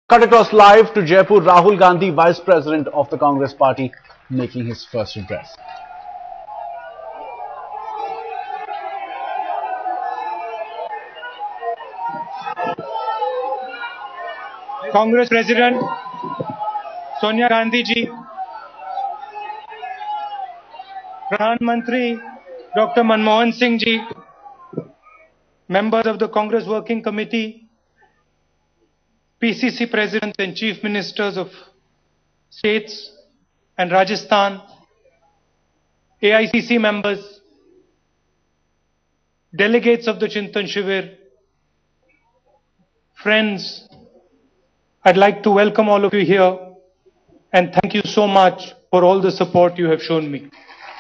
Cut across live to Jaipur, Rahul Gandhi, Vice President of the Congress Party, making his first address. Congress President Sonia Gandhi ji, Pradhan Mantri Dr. Manmohan Singh ji, members of the Congress Working Committee, PCC Presidents and Chief Ministers of States and Rajasthan, AICC members, delegates of the Chintan Shivir, friends, I'd like to welcome all of you here and thank you so much for all the support you have shown me.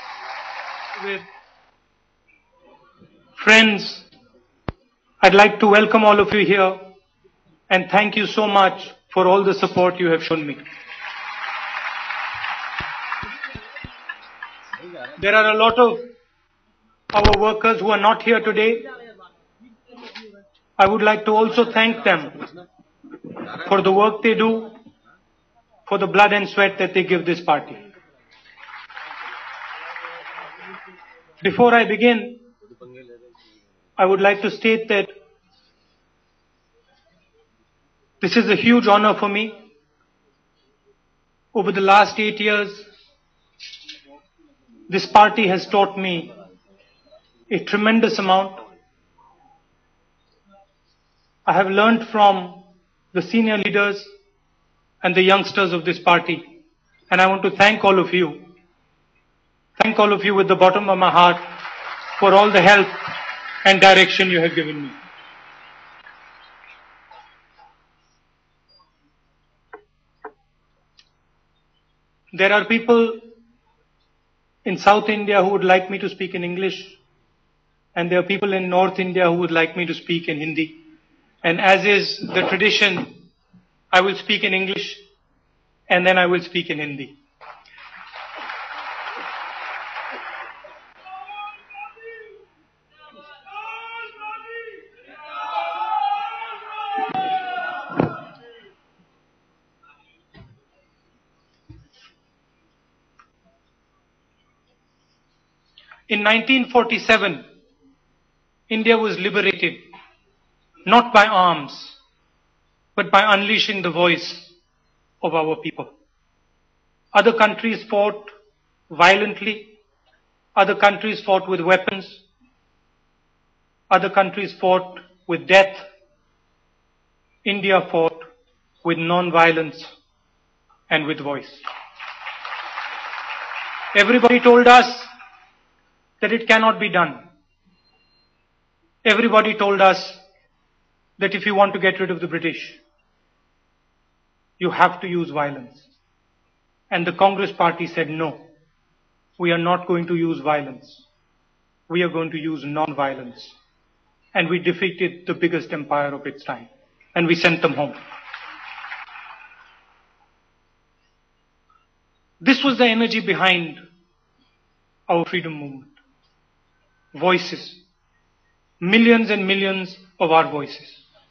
Friends, I'd like to welcome all of you here and thank you so much for all the support you have shown me. There are a lot of our workers who are not here today. I would like to also thank them for the work they do, for the blood and sweat that they give this party. Before I begin, I would like to state that this is a huge honor for me. Over the last 8 years, this party has taught me a tremendous amount. I have learned from the senior leaders and the youngsters of this party, and I want to thank all of you. Thank all of you with the bottom of my heart for all the help and direction you have given me. There are people in South India who would like me to speak in English, and there are people in North India who would like me to speak in Hindi. And as is the tradition, I will speak in English and then I will speak in Hindi. In 1947, India was liberated not by arms, but by unleashing the voice of our people. Other countries fought violently. Other countries fought with weapons. Other countries fought with death. India fought with non-violence and with voice. Everybody told us that it cannot be done. Everybody told us that if you want to get rid of the British, you have to use violence. And the Congress Party said, no, we are not going to use violence. We are going to use non-violence. And we defeated the biggest empire of its time. And we sent them home. This was the energy behind our freedom movement. Voices. Millions and millions of our voices.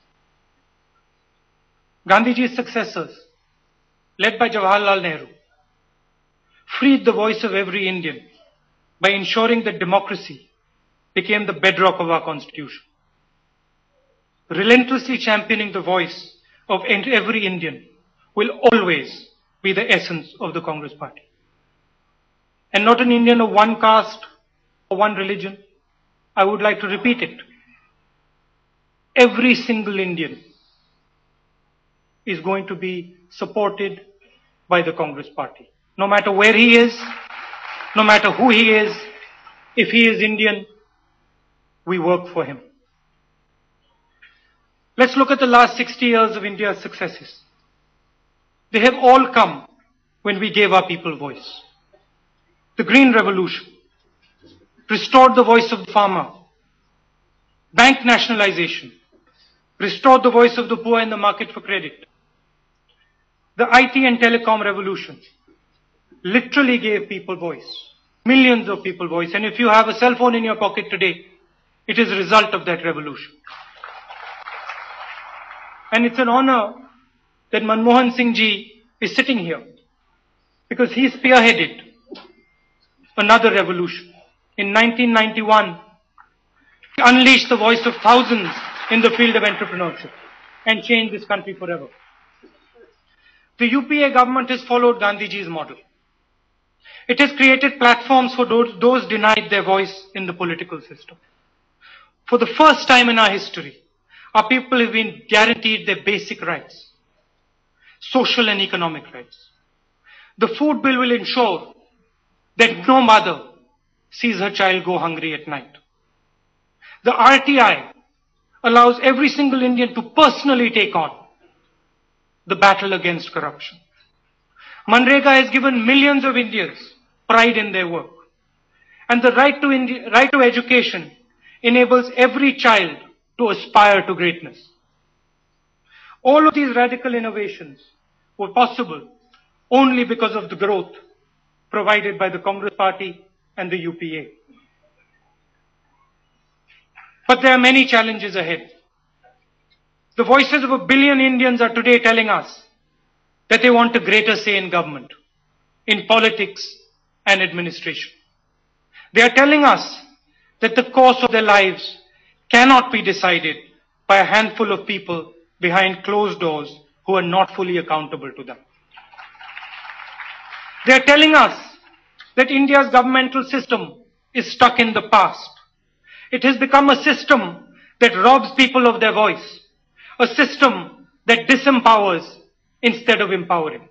Gandhiji's successors, led by Jawaharlal Nehru, freed the voice of every Indian by ensuring that democracy became the bedrock of our constitution. Relentlessly championing the voice of every Indian will always be the essence of the Congress Party. And not an Indian of one caste or one religion. I would like to repeat it. Every single Indian is going to be supported by the Congress Party. No matter where he is, no matter who he is, if he is Indian, we work for him. Let's look at the last 60 years of India's successes. They have all come when we gave our people voice. The Green Revolution restored the voice of the farmer. Bank nationalization restored the voice of the poor in the market for credit. The IT and telecom revolution literally gave people voice. Millions of people voice. And if you have a cell phone in your pocket today, it is a result of that revolution. And it's an honor that Manmohan Singh ji is sitting here because he spearheaded another revolution. In 1991, he unleashed the voice of thousands in the field of entrepreneurship and changed this country forever. The UPA government has followed Gandhiji's model. It has created platforms for those denied their voice in the political system. For the first time in our history, our people have been guaranteed their basic rights, social and economic rights. The food bill will ensure that no mother sees her child go hungry at night. The RTI allows every single Indian to personally take on the battle against corruption. Manrega has given millions of Indians pride in their work. And the right to education enables every child to aspire to greatness. All of these radical innovations were possible only because of the growth provided by the Congress Party and the UPA. But there are many challenges ahead. The voices of 1 billion Indians are today telling us that they want a greater say in government, in politics and administration. They are telling us that the course of their lives cannot be decided by a handful of people behind closed doors who are not fully accountable to them. They are telling us that India's governmental system is stuck in the past. It has become a system that robs people of their voice, a system that disempowers instead of empowering.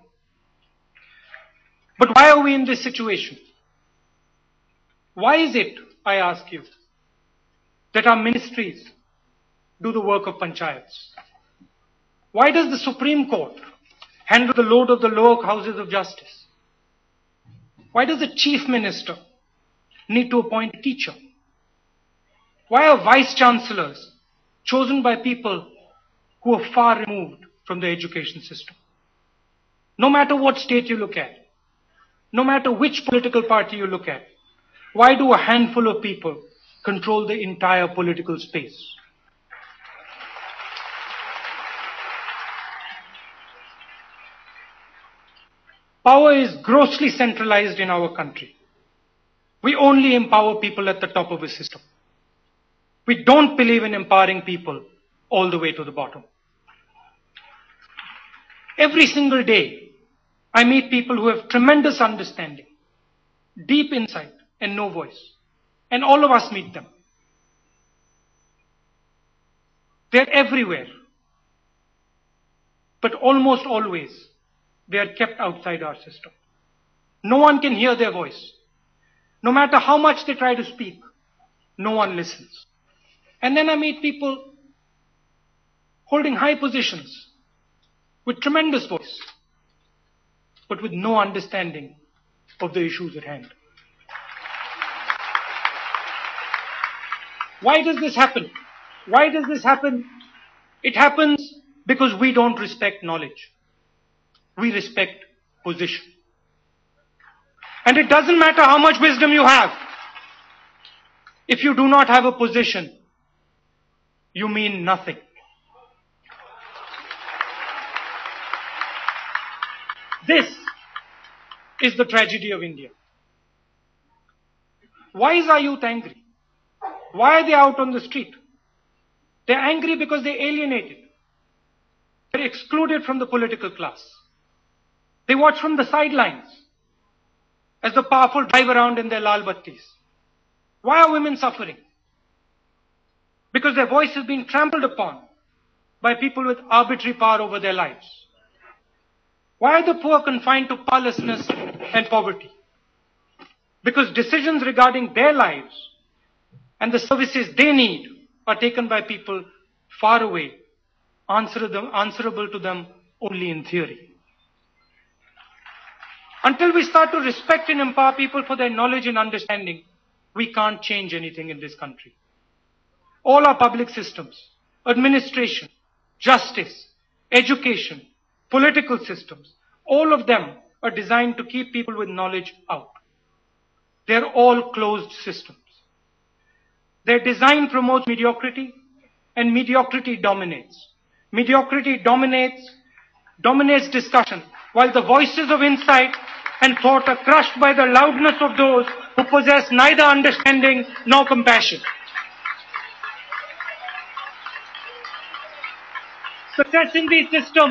But why are we in this situation? Why is it, I ask you, that our ministries do the work of panchayats? Why does the Supreme Court handle the load of the lower houses of justice? Why does the Chief Minister need to appoint a teacher? Why are Vice Chancellors chosen by people who are far removed from the education system? No matter what state you look at, no matter which political party you look at, why do a handful of people control the entire political space? Power is grossly centralized in our country. We only empower people at the top of a system. We don't believe in empowering people all the way to the bottom. Every single day, I meet people who have tremendous understanding, deep insight, and no voice. And all of us meet them. They're everywhere. But almost always, they are kept outside our system. No one can hear their voice. No matter how much they try to speak, no one listens. And then I meet people holding high positions with tremendous voice, but with no understanding of the issues at hand. Why does this happen? Why does this happen? It happens because we don't respect knowledge. We respect position. And it doesn't matter how much wisdom you have. If you do not have a position, you mean nothing. This is the tragedy of India. Why is our youth angry? Why are they out on the street? They're angry because they're alienated. They're excluded from the political class. They watch from the sidelines as the powerful drive around in their lal battis. Why are women suffering? Because their voice is being trampled upon by people with arbitrary power over their lives. Why are the poor confined to powerlessness and poverty? Because decisions regarding their lives and the services they need are taken by people far away, answerable to them only in theory. Until we start to respect and empower people for their knowledge and understanding, we can't change anything in this country. All our public systems, administration, justice, education, political systems, all of them are designed to keep people with knowledge out. They're all closed systems. Their design promotes mediocrity, and mediocrity dominates. Mediocrity dominates dominates discussion, while the voices of insight and thought are crushed by the loudness of those who possess neither understanding nor compassion. Success in these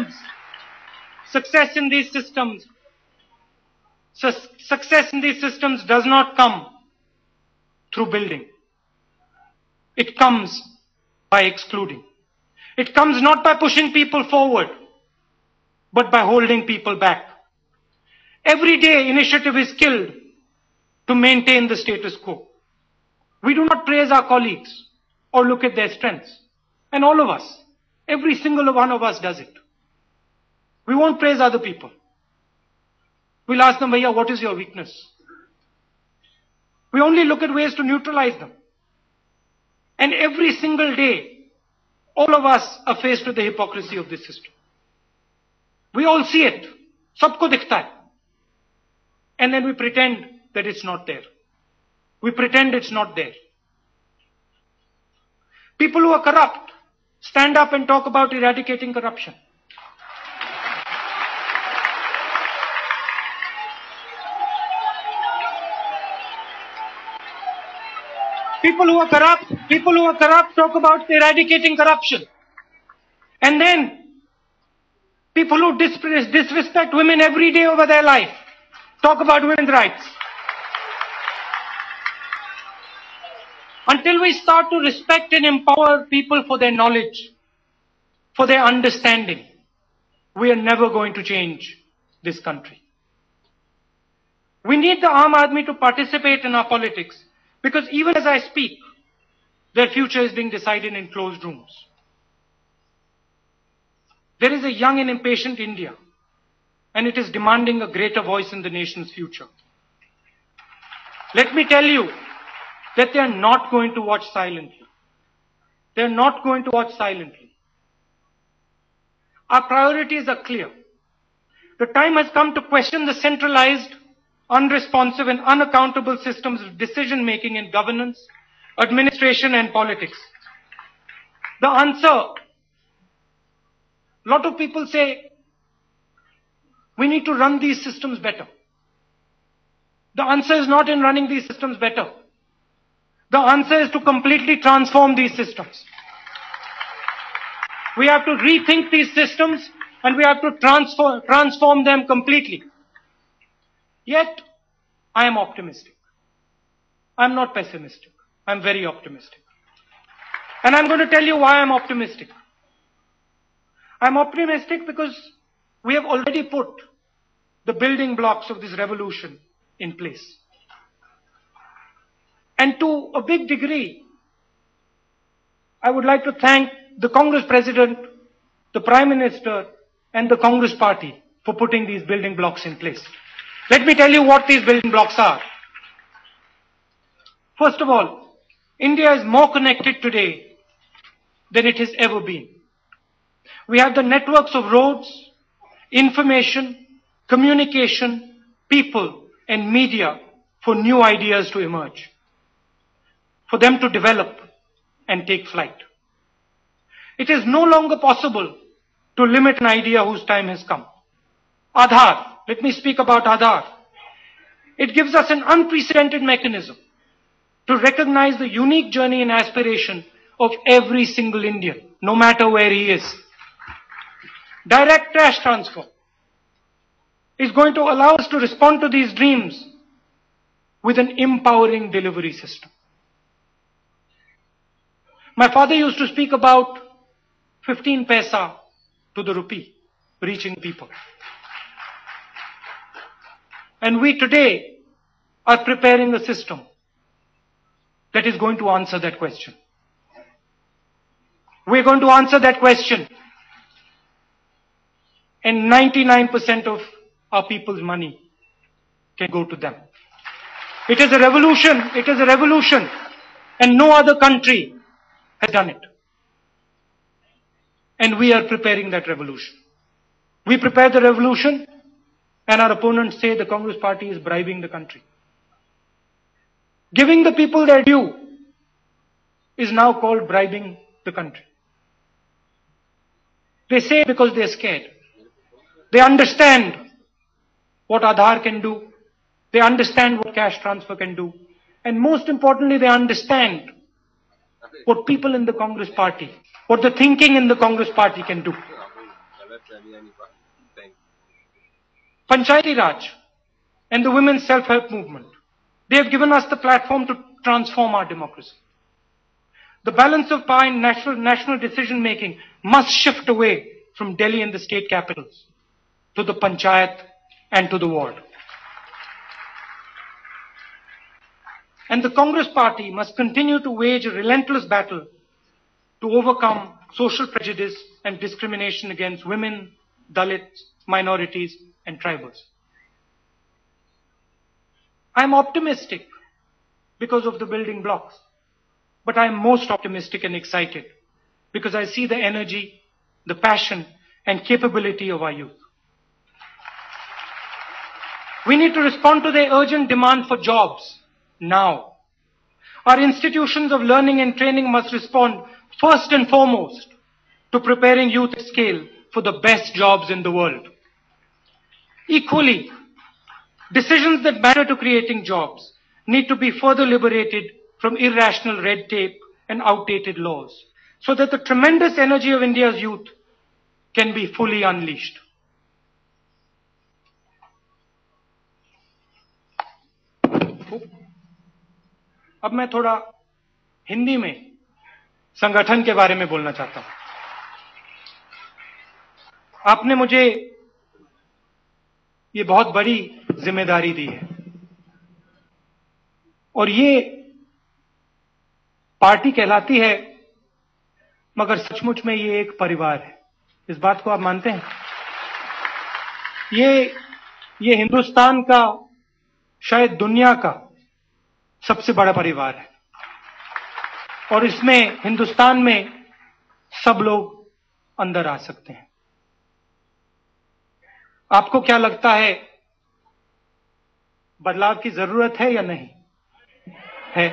systems does not come through building. It comes by excluding. It comes not by pushing people forward, but by holding people back. Every day, initiative is killed to maintain the status quo. We do not praise our colleagues or look at their strengths. And all of us, every single one of us does it. We won't praise other people. We'll ask them, Bhaiya, what is your weakness? We only look at ways to neutralize them. And every single day, all of us are faced with the hypocrisy of this system. We all see it. Sabko dikhta hai. And then we pretend that it's not there. We pretend it's not there. People who are corrupt stand up and talk about eradicating corruption. People who are corrupt talk about eradicating corruption. And then people who disrespect women every day over their life talk about women's rights. Until we start to respect and empower people for their knowledge, for their understanding, we are never going to change this country. We need the Aam Aadmi to participate in our politics, because even as I speak, their future is being decided in closed rooms. There is a young and impatient India, and it is demanding a greater voice in the nation's future. Let me tell you that they are not going to watch silently. They are not going to watch silently. Our priorities are clear. The time has come to question the centralized, unresponsive and unaccountable systems of decision-making in governance, administration and politics. The answer, a lot of people say, we need to run these systems better. The answer is not in running these systems better. The answer is to completely transform these systems. We have to rethink these systems and we have to transform them completely. Yet, I am optimistic. I'm not pessimistic. I'm very optimistic. And I'm going to tell you why I'm optimistic. I'm optimistic because we have already put the building blocks of this revolution in place. And to a big degree, I would like to thank the Congress President, the Prime Minister, and the Congress Party for putting these building blocks in place. Let me tell you what these building blocks are. First of all, India is more connected today than it has ever been. We have the networks of roads, information, communication, people, and media for new ideas to emerge, for them to develop and take flight. It is no longer possible to limit an idea whose time has come. Aadhaar. Let me speak about Aadhaar. It gives us an unprecedented mechanism to recognize the unique journey and aspiration of every single Indian, no matter where he is. Direct cash transfer is going to allow us to respond to these dreams with an empowering delivery system. My father used to speak about 15 paisa to the rupee reaching people. And we today are preparing a system that is going to answer that question. We're going to answer that question. And 99% of our people's money can go to them. It is a revolution. It is a revolution. And no other country has done it. And we are preparing that revolution. We prepare the revolution, and our opponents say the Congress Party is bribing the country. Giving the people their due is now called bribing the country. They say because they're scared. They understand what Aadhaar can do. They understand what cash transfer can do. And most importantly, they understand what people in the Congress party, what the thinking in the Congress party can do. Panchayati Raj and the women's self-help movement, they have given us the platform to transform our democracy. The balance of power in national decision making must shift away from Delhi and the state capitals to the panchayat and to the ward. And the Congress party must continue to wage a relentless battle to overcome social prejudice and discrimination against women, Dalits, minorities, and tribals. I am optimistic because of the building blocks, but I am most optimistic and excited because I see the energy, the passion, and capability of our youth. We need to respond to the urgent demand for jobs now. Our institutions of learning and training must respond first and foremost to preparing youth at scale for the best jobs in the world. Equally, decisions that matter to creating jobs need to be further liberated from irrational red tape and outdated laws, so that the tremendous energy of India's youth can be fully unleashed. अब मैं थोड़ा हिंदी में संगठन के बारे में बोलना चाहता हूं। आपने मुझे ये बहुत बड़ी जिम्मेदारी दी है और ये पार्टी कहलाती है, मगर सचमुच में ये एक परिवार है। इस बात को आप मानते हैं? ये हिंदुस्तान का, शायद दुनिया का सबसे बड़ा परिवार है और इसमें, हिंदुस्तान में सब लोग अंदर आ सकते हैं। आपको क्या लगता है, बदलाव की जरूरत है या नहीं है?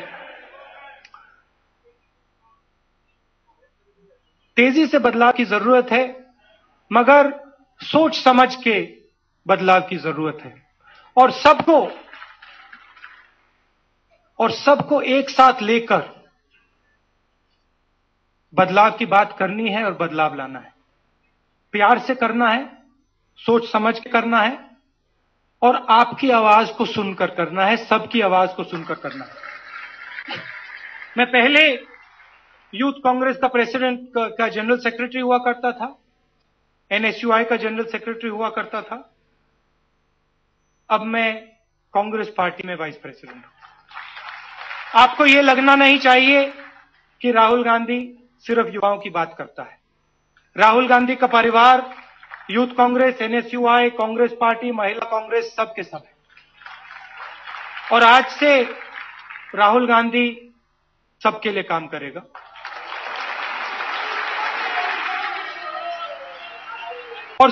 तेजी से बदलाव की जरूरत है, मगर सोच समझ के बदलाव की जरूरत है और सबको एक साथ लेकर बदलाव की बात करनी है और बदलाव लाना है। प्यार से करना है, सोच समझ के करना है और आपकी आवाज को सुनकर करना है, सबकी आवाज को सुनकर करना है। मैं पहले यूथ कांग्रेस का प्रेसिडेंट का जनरल सेक्रेटरी हुआ करता था, एनएसयूआई का जनरल सेक्रेटरी हुआ करता था। अब मैं कांग्रेस पार्टी में वाइस प्रेसिडेंट हूं। आपको यह लगना नहीं चाहिए कि राहुल गांधी सिर्फ युवाओं की बात करता है। राहुल गांधी का परिवार youth Congress, NSUI, Congress party, Mahila Congress, सब के सब है और आज से राहुल गांधी सबके लिए काम करेगा। और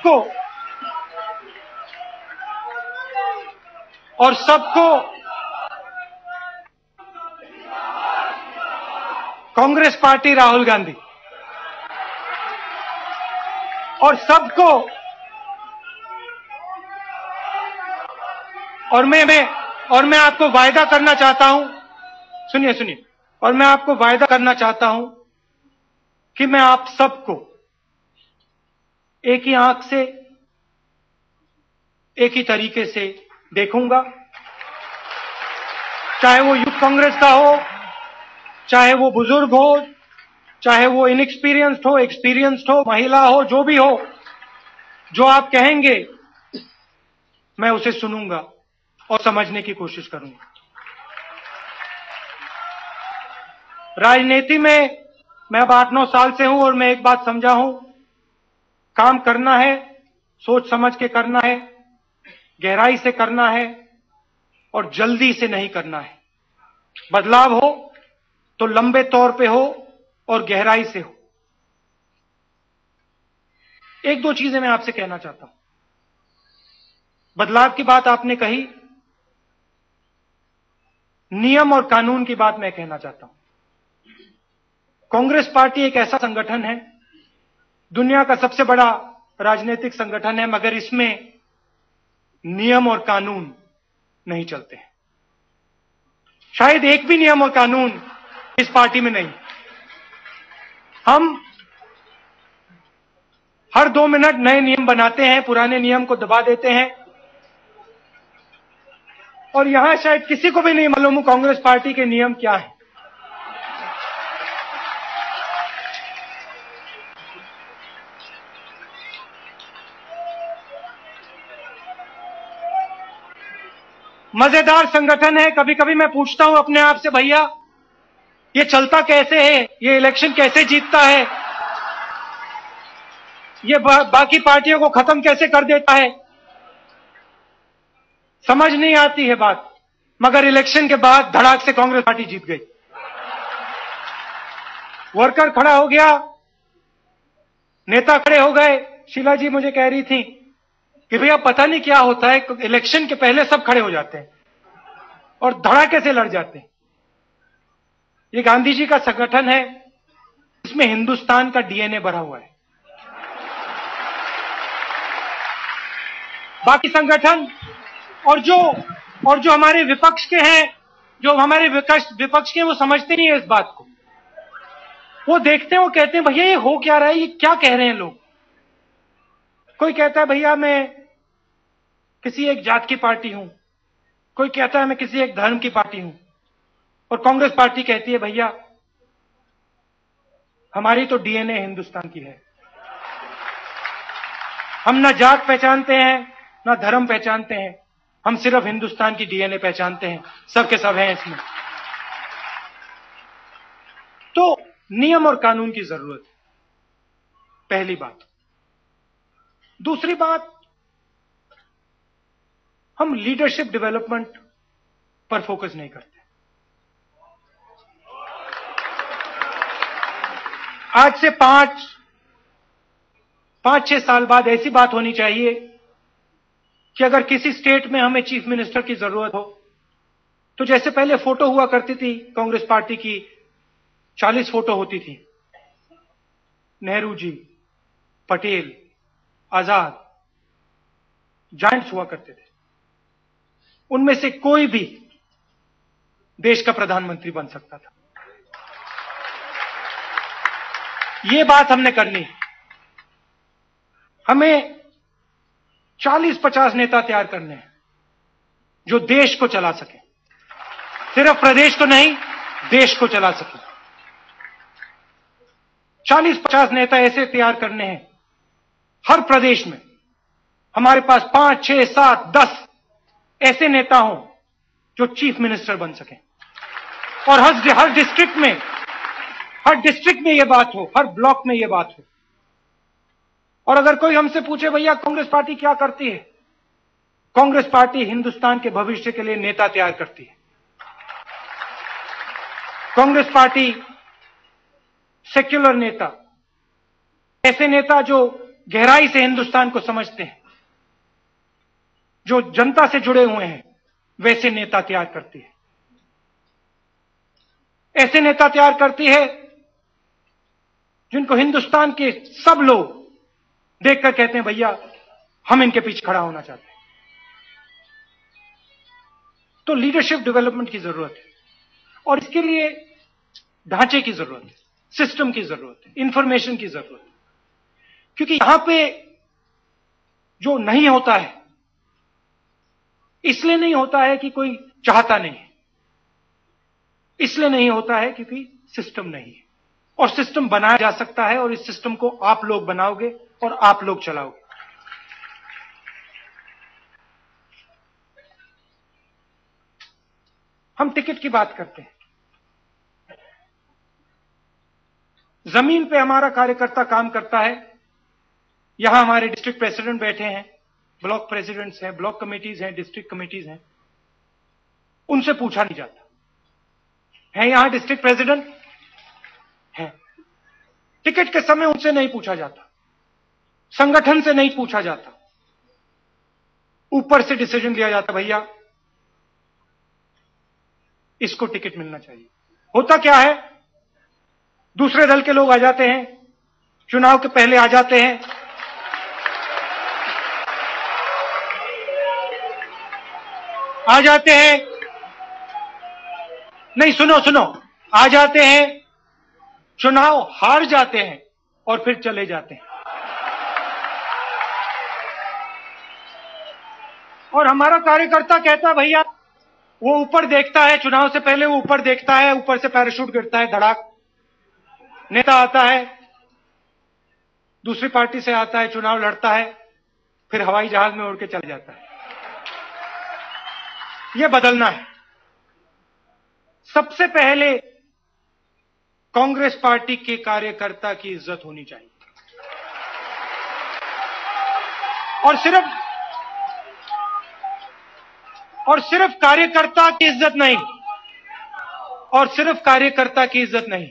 सबको कांग्रेस पार्टी राहुल गांधी और सबको और मैं आपको वायदा करना चाहता हूं, सुनिए, और मैं आपको वायदा करना चाहता हूं कि मैं आप सबको एक ही आंख से, एक ही तरीके से देखूंगा, चाहे वो यूथ कांग्रेस का हो, चाहे वो बुजुर्ग हो, चाहे वो इनएक्सपीरियंस्ड हो, एक्सपीरियंस्ड हो, महिला हो, जो भी हो। जो आप कहेंगे मैं उसे सुनूंगा और समझने की कोशिश करूंगा। राजनीति में मैं अब 8-9 साल से हूं और मैं एक बात समझा हूं, काम करना है, सोच समझ के करना है, गहराई से करना है और जल्दी से नहीं करना है। बदलाव हो तो लंबे तौर पे हो और गहराई से हो। एक दो चीजें मैं आपसे कहना चाहता हूं। बदलाव की बात आपने कही, नियम और कानून की बात मैं कहना चाहता हूं। कांग्रेस पार्टी एक ऐसा संगठन है, दुनिया का सबसे बड़ा राजनीतिक संगठन है, मगर इसमें नियम और कानून नहीं चलते हैं। शायद एक भी नियम और कानून इस पार्टी में नहीं। हम हर 2 मिनट नए नियम बनाते हैं, पुराने नियम को दबा देते हैं, और यहां शायद किसी को भी नहीं मालूम कांग्रेस पार्टी के नियम क्या है। मजेदार संगठन है। कभी कभी मैं पूछता हूं अपने आप से, भैया ये चलता कैसे है, ये इलेक्शन कैसे जीतता है, ये बाकी पार्टियों को खत्म कैसे कर देता है। समझ नहीं आती है बात, मगर इलेक्शन के बाद धड़ाक से कांग्रेस पार्टी जीत गई। वर्कर खड़ा हो गया, नेता खड़े हो गए। शीला जी मुझे कह रही थी कि भैया पता नहीं क्या होता है, इलेक्शन के पहले सब खड़े हो जाते हैं और धड़ाके से लड़ जाते हैं। ये गांधी जी का संगठन है, इसमें हिंदुस्तान का डीएनए भरा हुआ है। बाकी संगठन और जो हमारे विपक्ष के हैं, जो हमारे विपक्ष के हैं, वो समझते नहीं है इस बात को। वो देखते हैं, वो कहते हैं भैया ये हो क्या रहा है, ये क्या कह रहे हैं लोग। कोई कहता है भैया मैं किसी एक जात की पार्टी हूं, कोई कहता है मैं किसी एक धर्म की पार्टी हूं, और कांग्रेस पार्टी कहती है भैया हमारी तो डीएनए हिंदुस्तान की है। हम ना जात पहचानते हैं, ना धर्म पहचानते हैं, हम सिर्फ हिंदुस्तान की डीएनए पहचानते हैं। सब के सब हैं इसमें। तो नियम और कानून की जरूरत है, पहली बात। दूसरी बात, हम लीडरशिप डेवलपमेंट पर फोकस नहीं करते। आज से 5-6 साल बाद ऐसी बात होनी चाहिए कि अगर किसी स्टेट में हमें चीफ मिनिस्टर की जरूरत हो, तो जैसे पहले फोटो हुआ करती थी कांग्रेस पार्टी की, 40 फोटो होती थी, नेहरू जी, पटेल, आजाद, जायंट्स हुआ करते थे। उनमें से कोई भी देश का प्रधानमंत्री बन सकता था। ये बात हमने करनी है। हमें 40-50 नेता तैयार करने हैं जो देश को चला सके, सिर्फ प्रदेश को नहीं, देश को चला सके। 40-50 नेता ऐसे तैयार करने हैं हर प्रदेश में। हमारे पास 5, 6, 7, 10 ऐसे नेता हों जो चीफ मिनिस्टर बन सकें, और हर डिस्ट्रिक्ट में यह बात हो, हर ब्लॉक में यह बात हो। और अगर कोई हमसे पूछे भैया कांग्रेस पार्टी क्या करती है, कांग्रेस पार्टी हिंदुस्तान के भविष्य के लिए नेता तैयार करती है। कांग्रेस पार्टी सेक्युलर नेता, ऐसे नेता जो गहराई से हिंदुस्तान को समझते हैं, जो जनता से जुड़े हुए हैं, वैसे नेता तैयार करती है। ऐसे नेता तैयार करती है जिनको हिंदुस्तान के सब लोग देखकर कहते हैं भैया हम इनके पीछे खड़ा होना चाहते हैं। तो लीडरशिप डेवलपमेंट की जरूरत है, और इसके लिए ढांचे की जरूरत है, सिस्टम की जरूरत है, इंफॉर्मेशन की जरूरत है। क्योंकि यहां पे जो नहीं होता है, इसलिए नहीं होता है कि कोई चाहता नहीं है, इसलिए नहीं होता है क्योंकि सिस्टम नहीं है। और सिस्टम बनाया जा सकता है, और इस सिस्टम को आप लोग बनाओगे और आप लोग चलाओगे। हम टिकट की बात करते हैं। जमीन पे हमारा कार्यकर्ता काम करता है। यहां हमारे डिस्ट्रिक्ट प्रेसिडेंट बैठे हैं, ब्लॉक प्रेसिडेंट्स हैं, ब्लॉक कमेटीज हैं, डिस्ट्रिक्ट कमेटीज हैं। उनसे पूछा नहीं जाता है। यहां डिस्ट्रिक्ट प्रेसिडेंट है, टिकट के समय उनसे नहीं पूछा जाता, संगठन से नहीं पूछा जाता, ऊपर से डिसीजन लिया जाता भैया इसको टिकट मिलना चाहिए। होता क्या है, दूसरे दल के लोग आ जाते हैं, चुनाव के पहले आ जाते हैं, आ जाते हैं, नहीं सुनो सुनो, आ जाते हैं, चुनाव हार जाते हैं और फिर चले जाते हैं। और हमारा कार्यकर्ता कहता है भैया, वो ऊपर देखता है, चुनाव से पहले वो ऊपर देखता है, ऊपर से पैराशूट गिरता है, धड़ाक, नेता आता है, दूसरी पार्टी से आता है, चुनाव लड़ता है, फिर हवाई जहाज में उड़ के चला जाता है। यह बदलना है। सबसे पहले कांग्रेस पार्टी के कार्यकर्ता की इज्जत होनी चाहिए, और सिर्फ कार्यकर्ता की इज्जत नहीं, और सिर्फ कार्यकर्ता की इज्जत नहीं,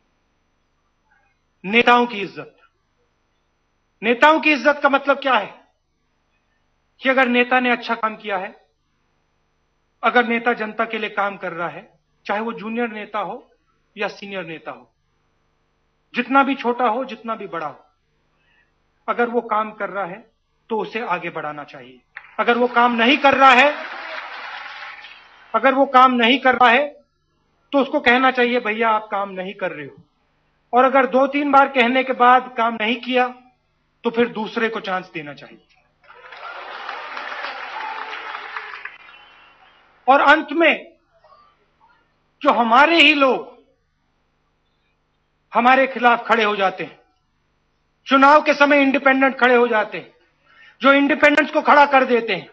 नेताओं की इज्जत। नेताओं की इज्जत का मतलब क्या है कि अगर नेता ने अच्छा काम किया है, अगर नेता जनता के लिए काम कर रहा है, चाहे वो जूनियर नेता हो या सीनियर नेता हो, जितना भी छोटा हो, जितना भी बड़ा हो, अगर वो काम कर रहा है तो उसे आगे बढ़ाना चाहिए। अगर वो काम नहीं कर रहा है, अगर वो काम नहीं कर रहा है तो उसको कहना चाहिए भैया आप काम नहीं कर रहे हो। और अगर 2-3 बार कहने के बाद काम नहीं किया तो फिर दूसरे को चांस देना चाहिए। और अंत में जो हमारे ही लोग हमारे खिलाफ खड़े हो जाते हैं, चुनाव के समय इंडिपेंडेंट खड़े हो जाते हैं, जो इंडिपेंडेंट्स को खड़ा कर देते हैं,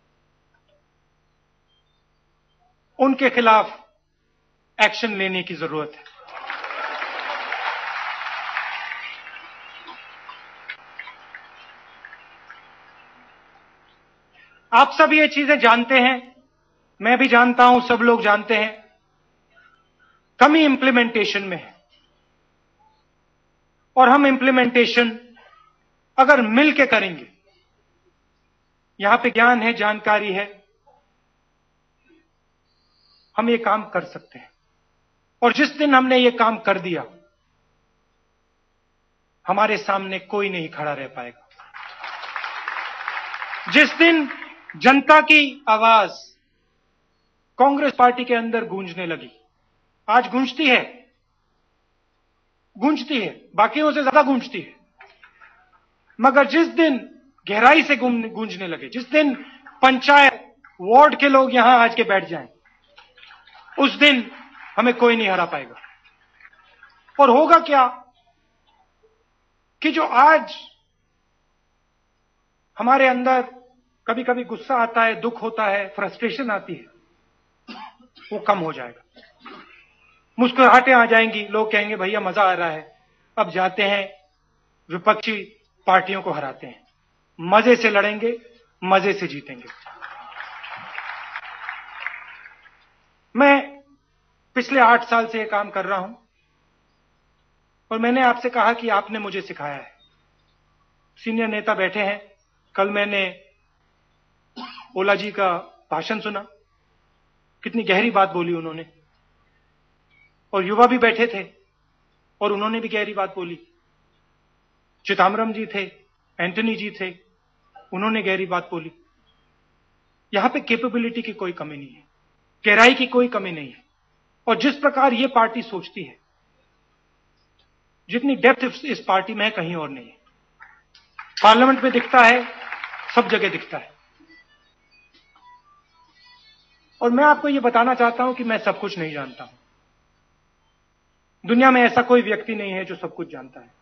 उनके खिलाफ एक्शन लेने की जरूरत है। आप सब ये चीजें जानते हैं, मैं भी जानता हूं, सब लोग जानते हैं, कमी इंप्लीमेंटेशन में है। और हम इंप्लीमेंटेशन अगर मिल के करेंगे, यहां पे ज्ञान है, जानकारी है, हम ये काम कर सकते हैं। और जिस दिन हमने ये काम कर दिया, हमारे सामने कोई नहीं खड़ा रह पाएगा। जिस दिन जनता की आवाज कांग्रेस पार्टी के अंदर गूंजने लगी, आज गूंजती है, बाकियों से ज्यादा गूंजती है, मगर जिस दिन गहराई से गूंजने लगे, जिस दिन पंचायत वार्ड के लोग यहां आज के बैठ जाएं, उस दिन हमें कोई नहीं हरा पाएगा। और होगा क्या कि जो आज हमारे अंदर कभी कभी गुस्सा आता है, दुख होता है, फ्रस्ट्रेशन आती है, वो कम हो जाएगा, मुस्कुराहटें आ जाएंगी, लोग कहेंगे भैया मजा आ रहा है, अब जाते हैं विपक्षी पार्टियों को हराते हैं, मजे से लड़ेंगे, मजे से जीतेंगे। मैं पिछले 8 साल से यह काम कर रहा हूं और मैंने आपसे कहा कि आपने मुझे सिखाया है। सीनियर नेता बैठे हैं, कल मैंने ओला जी का भाषण सुना, कितनी गहरी बात बोली उन्होंने, और युवा भी बैठे थे और उन्होंने भी गहरी बात बोली। चिदम्बरम जी थे, एंटनी जी थे, उन्होंने गहरी बात बोली। यहां पे कैपेबिलिटी की कोई कमी नहीं है, गहराई की कोई कमी नहीं है। और जिस प्रकार ये पार्टी सोचती है, जितनी डेप्थ इस पार्टी में है, कहीं और नहीं है। पार्लियामेंट में दिखता है, सब जगह दिखता है। और मैं आपको यह बताना चाहता हूं कि मैं सब कुछ नहीं जानता हूं। दुनिया में ऐसा कोई व्यक्ति नहीं है जो सब कुछ जानता है।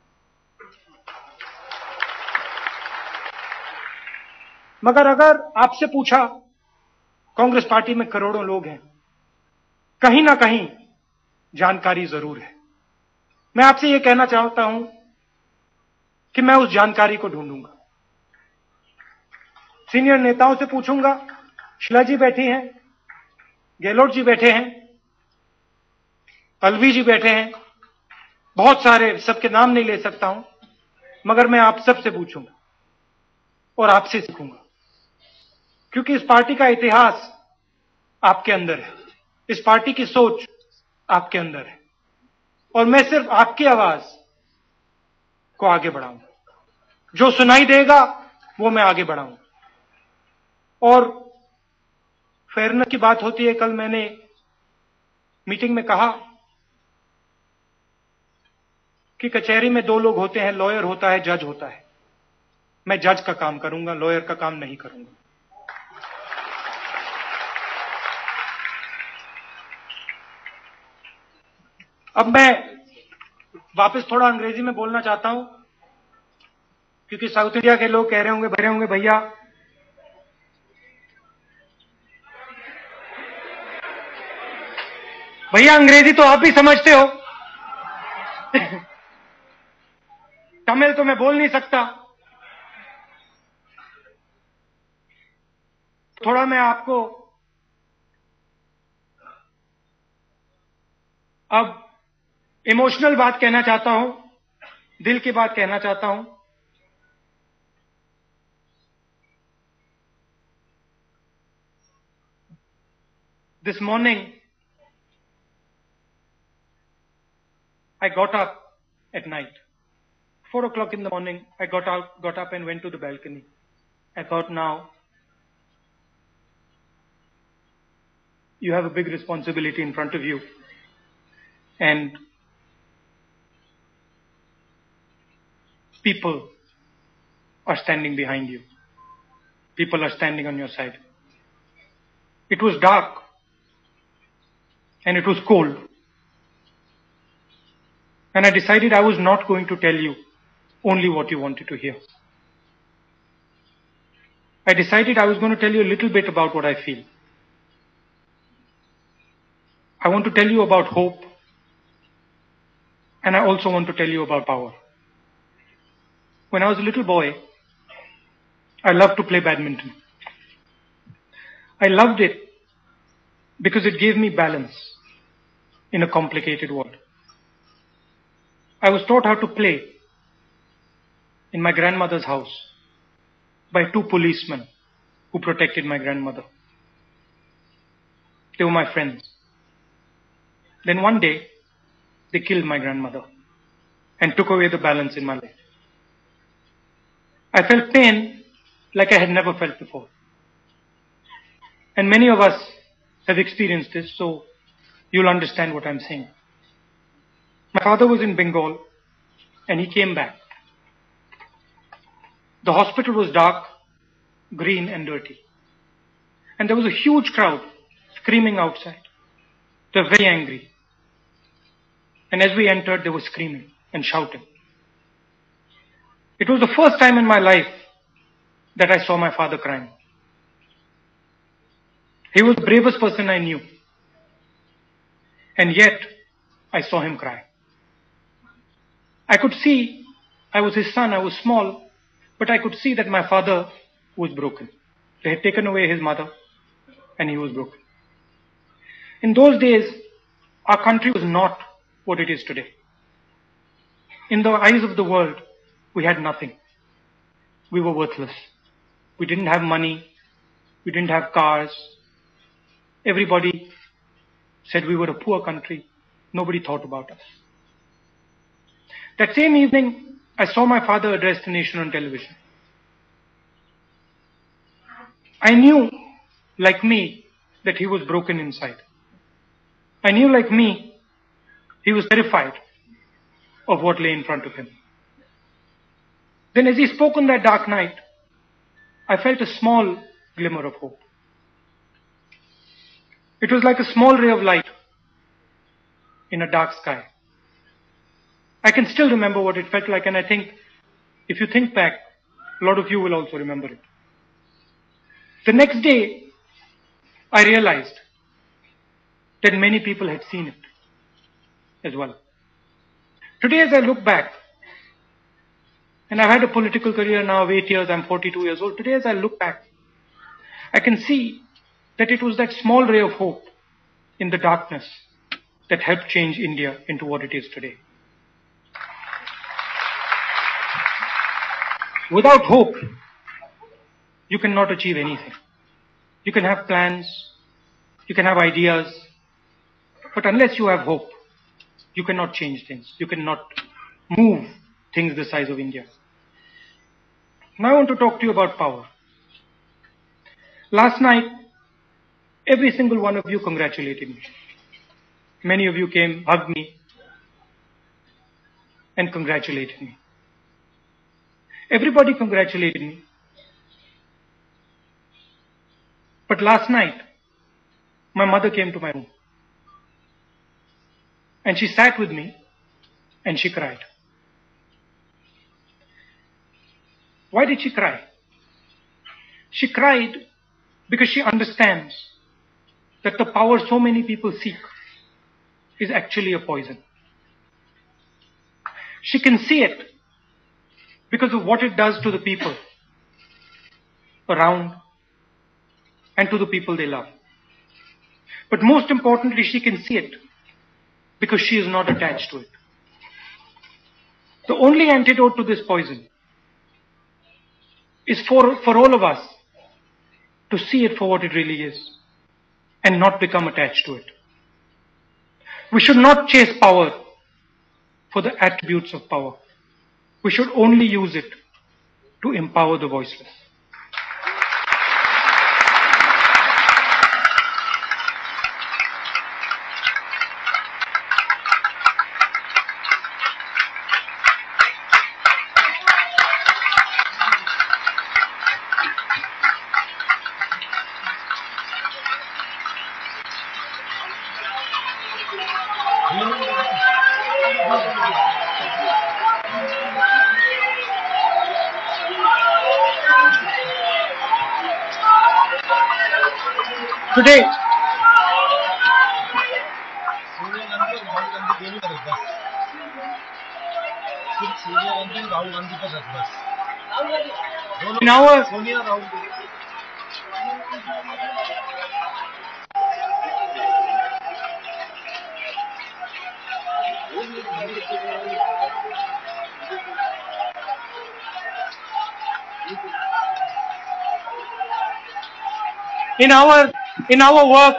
मगर अगर आपसे पूछा, कांग्रेस पार्टी में करोड़ों लोग हैं, कहीं ना कहीं जानकारी जरूर है। मैं आपसे यह कहना चाहता हूं कि मैं उस जानकारी को ढूंढूंगा। सीनियर नेताओं से पूछूंगा, शीला जी बैठी हैं, गहलोत जी बैठे हैं, अलवी जी बैठे हैं, बहुत सारे, सबके नाम नहीं ले सकता हूं, मगर मैं आप सबसे पूछूंगा और आपसे सीखूंगा, क्योंकि इस पार्टी का इतिहास आपके अंदर है, इस पार्टी की सोच आपके अंदर है, और मैं सिर्फ आपकी आवाज को आगे बढ़ाऊंगा। जो सुनाई देगा वो मैं आगे बढ़ाऊंगा। और फेयरनेस की बात होती है, कल मैंने मीटिंग में कहा कि कचहरी में दो लोग होते हैं, लॉयर होता है, जज होता है। मैं जज का काम करूंगा, लॉयर का काम नहीं करूंगा। अब मैं वापस थोड़ा अंग्रेजी में बोलना चाहता हूं, क्योंकि साउथ इंडिया के लोग कह रहे होंगे भैया अंग्रेजी तो आप भी समझते हो। तमिल तो मैं बोल नहीं सकता। थोड़ा मैं आपको अब इमोशनल बात कहना चाहता हूं, दिल की बात कहना चाहता हूं। This morning, I got up at night. 4 o'clock in the morning, I got up and went to the balcony. I thought, now, you have a big responsibility in front of you. And people are standing behind you. People are standing on your side. It was dark. And it was cold. And I decided I was not going to tell you only what you wanted to hear. I decided I was going to tell you a little bit about what I feel. I want to tell you about hope. And I also want to tell you about power. When I was a little boy, I loved to play badminton. I loved it because it gave me balance in a complicated world. I was taught how to play in my grandmother's house by 2 policemen who protected my grandmother. They were my friends. Then one day, they killed my grandmother and took away the balance in my life. I felt pain like I had never felt before. And many of us have experienced this, so you'll understand what I'm saying. My father was in Bengal and he came back. The hospital was dark, green and dirty. And there was a huge crowd screaming outside. They were very angry. And as we entered, they were screaming and shouting. It was the first time in my life that I saw my father crying. He was the bravest person I knew. And yet, I saw him cry. I could see I was his son, I was small, but I could see that my father was broken. They had taken away his mother, and he was broken. In those days, our country was not what it is today. In the eyes of the world, we had nothing. We were worthless. We didn't have money. We didn't have cars. Everybody said we were a poor country. Nobody thought about us. That same evening, I saw my father address the nation on television. I knew, like me, that he was broken inside. I knew, like me, he was terrified of what lay in front of him. Then as he spoke on that dark night, I felt a small glimmer of hope. It was like a small ray of light in a dark sky. I can still remember what it felt like, and I think if you think back, a lot of you will also remember it. The next day, I realized that many people had seen it as well. Today, as I look back, and I've had a political career now of 8 years, I'm 42 years old. Today, as I look back, I can see that it was that small ray of hope in the darkness that helped change India into what it is today. Without hope, you cannot achieve anything. You can have plans, you can have ideas, but unless you have hope, you cannot change things. You cannot move things the size of India. Now I want to talk to you about power. Last night, Every single one of you congratulated me. Many of you came, hugged me, and congratulated me. Everybody congratulated me. But last night, my mother came to my room. And she sat with me and she cried. Why did she cry? She cried because she understands that the power so many people seek is actually a poison. She can see it because of what it does to the people around and to the people they love. But most importantly, she can see it because she is not attached to it. The only antidote to this poison is for all of us to see it for what it really is and not become attached to it. We should not chase power for the attributes of power. We should only use it to empower the voiceless. Today, in our work,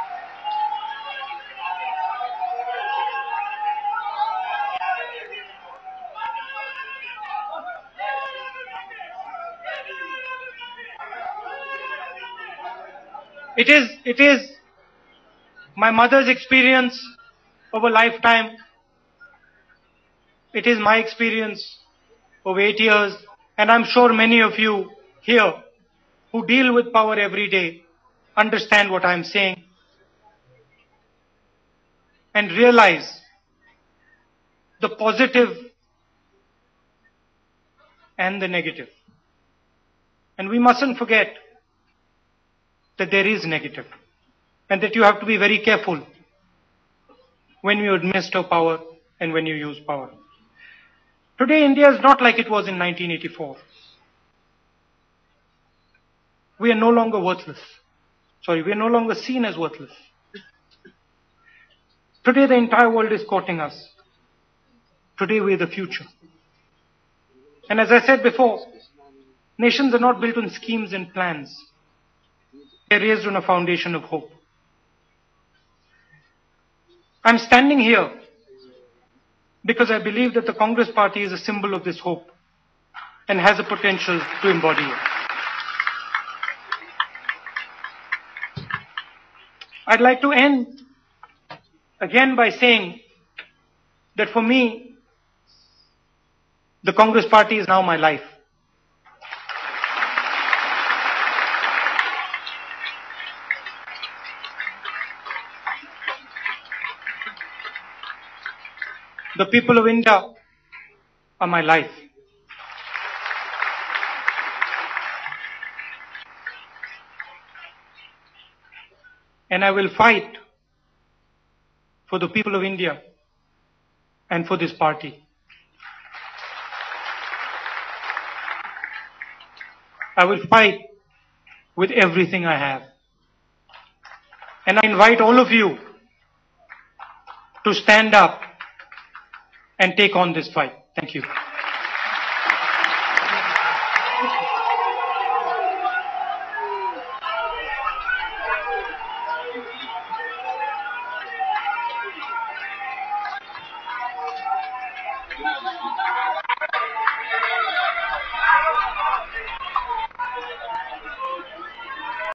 it is my mother's experience of a lifetime. It is my experience of 8 years, and I'm sure many of you here who deal with power every day understand what I'm saying and realize the positive and the negative. And we mustn't forget that there is negative and that you have to be very careful when you administer power and when you use power. Today, India is not like it was in 1984. We are no longer worthless. We are no longer seen as worthless. Today, the entire world is courting us. Today, we are the future. And as I said before, nations are not built on schemes and plans. They are raised on a foundation of hope. I'm standing here because I believe that the Congress Party is a symbol of this hope and has the potential to embody it. I'd like to end again by saying that for me, the Congress Party is now my life. The people of India are my life. And I will fight for the people of India and for this party. I will fight with everything I have. And I invite all of you to stand up and take on this fight. Thank you.